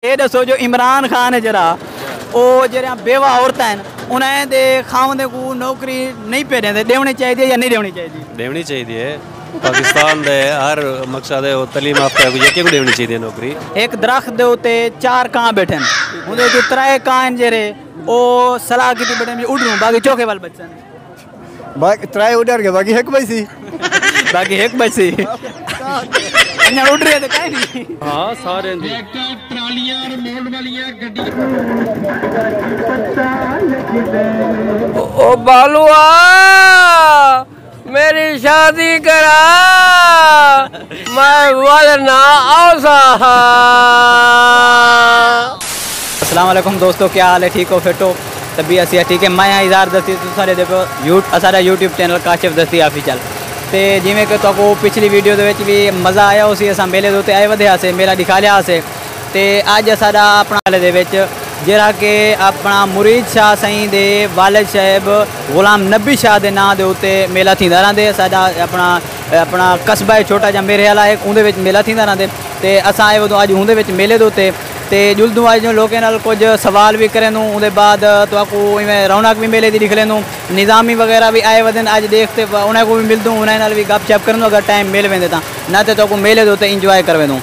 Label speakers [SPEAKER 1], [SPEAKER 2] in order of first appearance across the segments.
[SPEAKER 1] ये दसो जो इमरान खान है जरा वो जरा बेवा औरत हैं उन्हें दे खावंदे को नौकरी नहीं पे देते देनी चाहिए या नहीं देनी चाहिए?
[SPEAKER 2] देनी चाहिए। पाकिस्तान दे हर मकसद है तलीम याफ्ता को यके को देनी चाहिए नौकरी।
[SPEAKER 1] एक दरख्त दे उते 4 कां बैठन उनके जो 3 कां जरे ओ सलाह की बैठे में उड़ रूं बाकी चौके वाल बच्चन
[SPEAKER 3] बाकी 3 उड़ के बाकी एक बची
[SPEAKER 1] बाकी एक बची अन्ना उड़ रहे थे काहे नहीं।
[SPEAKER 2] हां सारे दी
[SPEAKER 4] ट्रालियां और मोल्ड वालियां गड्डी
[SPEAKER 5] ओ बालुआ मेरी शादी करा मैं वाल ना औसा।
[SPEAKER 1] अस्सलाम वालेकुम दोस्तों, क्या हाल है? ठीक हो? फिट हो? तभी असी ठीक है। मैं इज़हार दस्ती सारे देखो सारा यूट्यूब चैनल काशिफ दस्ती ऑफिशियल ते जिमें कि तो पिछली वीडियो भी मज़ा आया उसी अस मेले के उत्ते आए वधे से मेला दिखा लिया से ते अज साडा अपना मेले दे जरा कि अपना मुरीद शाह साईं दे वालिद साहब गुलाम नबी शाह के नाँ के उत्ते मेला थींदा रहंदे। साडा अपना कस्बा है छोटा जा मेरे वाला है उहदे विच मेला थींदा रहंदे ते असां आए वदों अज उहदे विच मेले दे उत्ते ते जुलदू अज लोगों नाल कुछ सवाल भी करें उहदे बाद तो इवें रौनक भी मेले की दिख लें निज़ामी वगैरह भी आए वदन अज देखते उन्हें को भी मिलदूँ उन्हें नाल भी गप शप करूँ अगर टाइम मिल वेंदे तां ना तो मेले दे उत्ते इंजॉय कर वेंदूँ।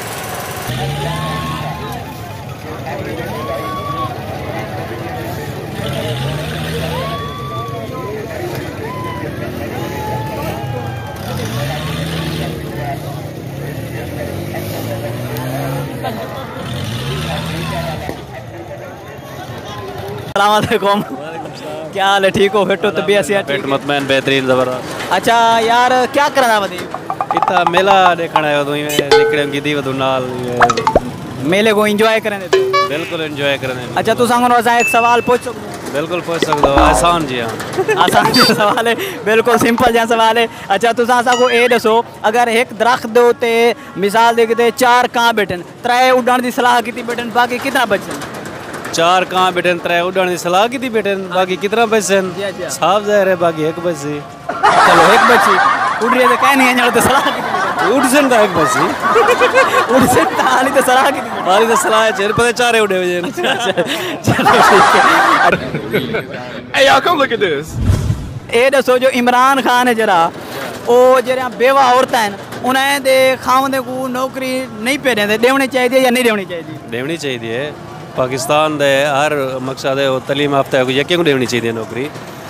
[SPEAKER 1] अस्सलामुअलैकुम, क्या हाल है? ठीक हो? फिट हो? तभी ऐसे
[SPEAKER 2] फिट मतमैन बेहतरीन जबरदस्त।
[SPEAKER 1] अच्छा यार क्या करना बदी
[SPEAKER 2] इतना मेला देखना है वदू निकले गिदी वदू नाल
[SPEAKER 1] मेले को एंजॉय करें तो
[SPEAKER 2] बिल्कुल एंजॉय करने।
[SPEAKER 1] अच्छा तू सांगो असा एक सवाल पूछ सकूं?
[SPEAKER 2] बिल्कुल पूछ सकते हो। आसान जी हाँ
[SPEAKER 1] आसान सवाल है, बिल्कुल सिंपल जहा सवाल है। अच्छा तुसा को ये दसो अगर एक दरख्त दे उत्ते मिसाल देखते 4 कां बैठन 3 उड़न की सलाह की बैठन बाकी कितना बचन?
[SPEAKER 2] 4 कां बैठन 3 उड़न की सलाह की बैठन बाकी कितना बचन? साफ जाहिर है बाकी एक बची।
[SPEAKER 1] चलो एक बची उड़ रही है कह नहीं तो सलाह
[SPEAKER 2] उड़सन का एक बची
[SPEAKER 1] उड़सन हाली तो सलाह की
[SPEAKER 2] हाली तो सलाह है पता 4 उड़े हुए।
[SPEAKER 1] चलो ठीक है।
[SPEAKER 4] Hey y'all come look at this.
[SPEAKER 1] ये दसो जो इमरान खान है जरा वो जरा बेवा औरत हैं उन्हें दे खावंदे को नौकरी नहीं पे देते देनी चाहिए या नहीं देनी चाहिए?
[SPEAKER 2] देनी चाहिए। पाकिस्तान दे हर मकसद है तलीम याफ्ता को यके को देनी चाहिए नौकरी।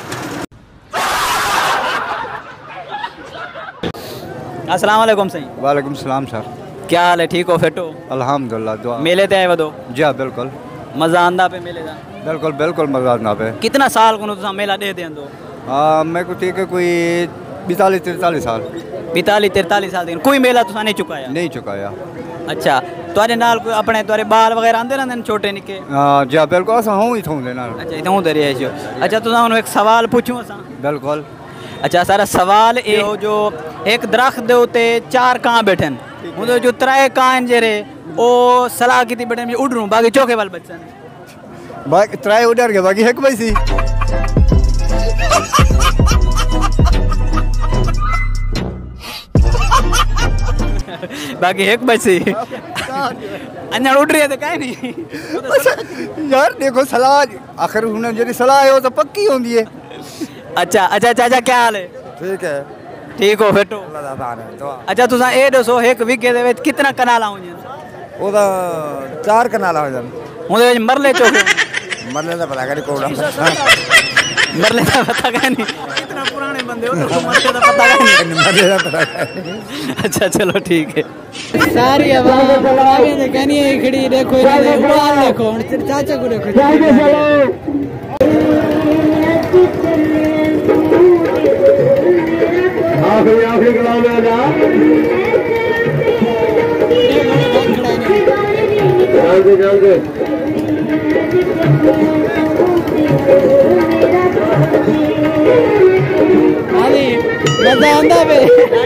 [SPEAKER 1] अस्सलाम वालेकुम सही।
[SPEAKER 3] वालेकुम सलाम सर,
[SPEAKER 1] क्या हाल है? ठीक हो? फिट हो?
[SPEAKER 3] अल्हम्दुलिल्लाह दुआ।
[SPEAKER 1] मेले ते आए वदो
[SPEAKER 3] जी हाँ बिल्कुल
[SPEAKER 1] मज़ा आंदा पे मेले का?
[SPEAKER 3] बिल्कुल बिल्कुल मजा ना पे।
[SPEAKER 1] कितना साल को तुसा मेला दे देंदो?
[SPEAKER 3] मैं को ठीक है कोई 42-43 साल
[SPEAKER 1] 42-43 साल दिन कोई मेला तुसा नहीं चुकाया?
[SPEAKER 3] नहीं चुकाया।
[SPEAKER 1] अच्छा तुआरे नाल कोई अपने तुआरे बाल वगैरह आंदे रहंदे छोटे निके?
[SPEAKER 3] जी हाँ बिल्कुल अस हूँ इथों देना।
[SPEAKER 1] अच्छा इथों दे रहे हो। अच्छा तुसा एक सवाल पूछूं असा?
[SPEAKER 3] बिल्कुल।
[SPEAKER 1] अच्छा सारा सवाल ये हो जो एक दरख्त दे उत्ते 4 कां बैठन उनके जो 3 कां जरे ओ सलाह की बैठे में उड़ रूं बाकी चौके वाल बच्चन
[SPEAKER 3] बाकी 3 उड़ के बाकी एक बची
[SPEAKER 1] बाकी एक बची अन्ना उड़ रही है तो कहीं नहीं।
[SPEAKER 3] यार देखो सलाह आखिर उन्हें जरी सलाह है वो तो पक्की होती है।
[SPEAKER 1] अच्छा अच्छा चाचा क्या हाल है?
[SPEAKER 3] ठीक है।
[SPEAKER 1] ठीक हो? फिट हो? अच्छा तुसा ये दसो एक विके दे विच कितना कनाल आउं
[SPEAKER 3] वो तो 4 कनाल हो जान
[SPEAKER 1] उहदे विच मरले चौके
[SPEAKER 3] मरने का पता करी कोड़ा
[SPEAKER 1] मरले का पता नहीं कितना पुराने बंदे हो तो मरले का पता नहीं
[SPEAKER 3] मरने का पता।
[SPEAKER 1] अच्छा चलो ठीक है। सारी आवाज आगे से कहनी है खड़ी देखो देखो चाचा को देखो
[SPEAKER 4] आखिरी कलाम है ना जल्दी
[SPEAKER 1] मजा आंदा पे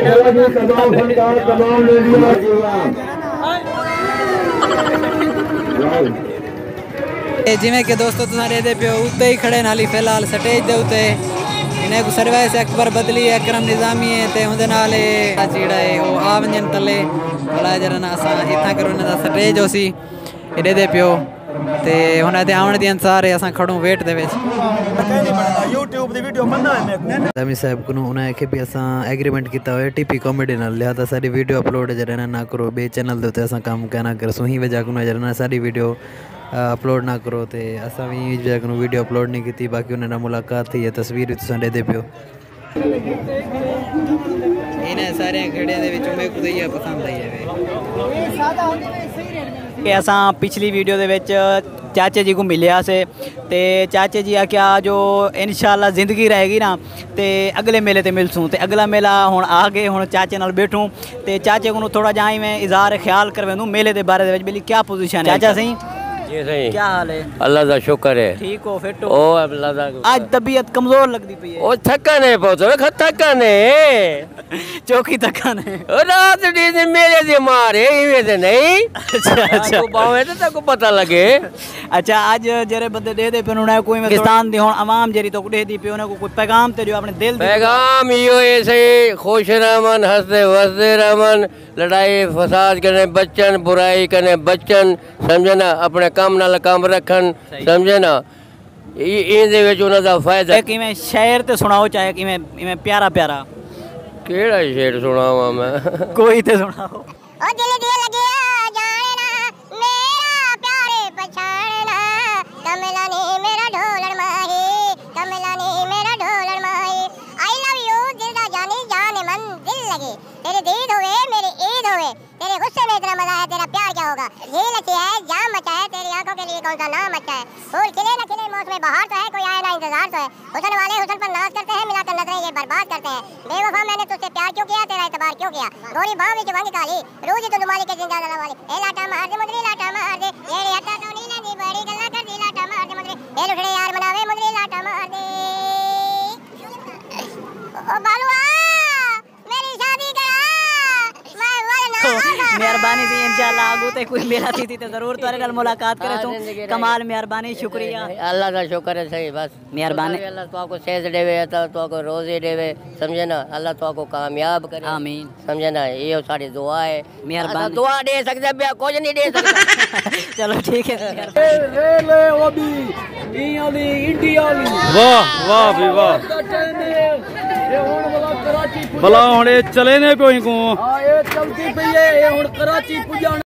[SPEAKER 1] जिमें कि दोस्तों तुम्हारे दे पे उत्ते ही खड़े नाली फिलहाल स्टेज दे उत्ते इन्हें को सर्वाइस अकबर बदली अकरम निजामी है ते उनदे नाल चीड़ा है वो आ वंजन तले भला जरा ना असा इथा करो ना स्टेज होसी एडे दे पियो ते हुन ते आवन दी सारे असां खड़ू वेट दे विच
[SPEAKER 3] YouTube दी वीडियो बनना है मैं
[SPEAKER 1] दामी साहब को उन्हें के भी असां एग्रीमेंट किया हुआ टीपी कॉमेडी नाल लिहाजा सारी वीडियो अपलोड जरना ना करो बे चैनल दे असां काम कहना कर सो ही वजह को जरना सारी वीडियो अपलोड ना करो ते असां भी वजह को वीडियो अपलोड नहीं की बाकी उन्हें ना मुलाकात थी तस्वीर तुसां दे पियो इन्हें सारे खड़े दे विच मैं को ये पसंद आई है कि असां पिछली वीडियो दे विच चाचे जी को मिलिया से ते चाचे जी आख्या जो इंशाल्लाह ज़िंदगी रहेगी ना ते अगले मेले ते मिलसूँ ते अगला मेला हुण आ गए हुण चाचे नाल बैठूँ ते चाचे को थोड़ा जाई मैं इज़हार ख्याल करवेंदूँ मेले दे बारे दे बिल्ली क्या पोजीशन है चाचा सही
[SPEAKER 5] जी सही
[SPEAKER 1] क्या हाल है
[SPEAKER 5] अल्लाह दा शुक्र है
[SPEAKER 1] ठीक हो फिट हो
[SPEAKER 5] ओ अल्लाह दा
[SPEAKER 1] आज तबीयत कमजोर लगती पई है
[SPEAKER 5] ओ थकन है बहुत थकन है
[SPEAKER 1] चौकी थकन है
[SPEAKER 5] ओ रात दी मेरे दे मारे इवे ते नहीं
[SPEAKER 1] अच्छा अच्छा
[SPEAKER 5] को बावे ते ताको पता लगे
[SPEAKER 1] अच्छा आज जरे बंदे दे दे पे उन्हें कोई पाकिस्तान दी हुण आवाम जरी तो दे दी पे उन्हें कोई पैगाम ते जो अपने दिल
[SPEAKER 5] पैगाम यो ऐसे खुश रहमन हंसते वसते रहमन लड़ाई फसाद करने बच्चन बुराई करने बच्चन समझे ना अपने काम नाल काम रखन समझे ना इहदे विच उन्हां दा फायदा
[SPEAKER 1] किवें शेर ते सुनाओ चाहे किवें प्यारा प्यारा
[SPEAKER 5] केड़ा शेर सुनावा मैं
[SPEAKER 1] कोई ते सुनाओ
[SPEAKER 6] ओ दिल दिल लगिया जाने ना मेरा प्यारे पछाड़ना कमला ने मेरा ढोलण माही कमला ने मेरा ढोलण माही आई लव यू दिल दा जानी जाने मन दिल लगे तेरी दीद होवे मेरी ईद होवे तेरे गुस्से में इतना मजा है तेरा प्यार क्या होगा झील अच्छी है जाम मचा है तेरी आंखों के लिए कौन सा नाम अच्छा है फूल खिले न खिले मौसम बहार तो है कोई आए ना इंतजार तो है हुस्न वाले हुस्न पर नाज करते हैं मिलाकर नजरें ये बर्बाद करते हैं बेवफा मैंने तुझसे प्यार क्यों किया तेरा एतबार क्यों किया गोरी बाह विच वंग काली रोज तो दुमाली के जिंदा वाली ए लाटा मार दे मुंदरी लाटा मार दे येड़ी हट्टा तो नी लेंदी बड़ी गल्ला कर दी लाटा मार दे मुंदरी ए लुखड़े यार मनावे मुंदरी लाटा मार दे ओ बालुआ मेरी शादी करा मैं वाला
[SPEAKER 1] मेहरबानी थी इंशाल्लाह आगू ते कोई मेला थी तो जरूर तोरे नाल मुलाकात करे तो कमाल मेहरबानी शुक्रिया
[SPEAKER 5] अल्लाह का शुक्र है सही बस
[SPEAKER 1] मेहरबानी
[SPEAKER 5] अल्लाह तो सेहत देवे तो रोजे देवे समझे ना अल्लाह तो कामयाब करे
[SPEAKER 1] आमीन
[SPEAKER 5] समझे ना ये सारी दुआ है
[SPEAKER 1] मेहरबानी
[SPEAKER 5] दुआ दे सकते be कुछ नहीं दे सकते
[SPEAKER 1] चलो ठीक है
[SPEAKER 2] रेले ओबी इंडियाली इंडियाली वाह वाह भी वाह भला हुण चले ने कोई को
[SPEAKER 3] ये चलती पई है ये हुण कराची पुजाण